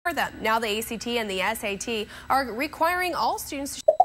them. Now the ACT and the SAT are requiring all students to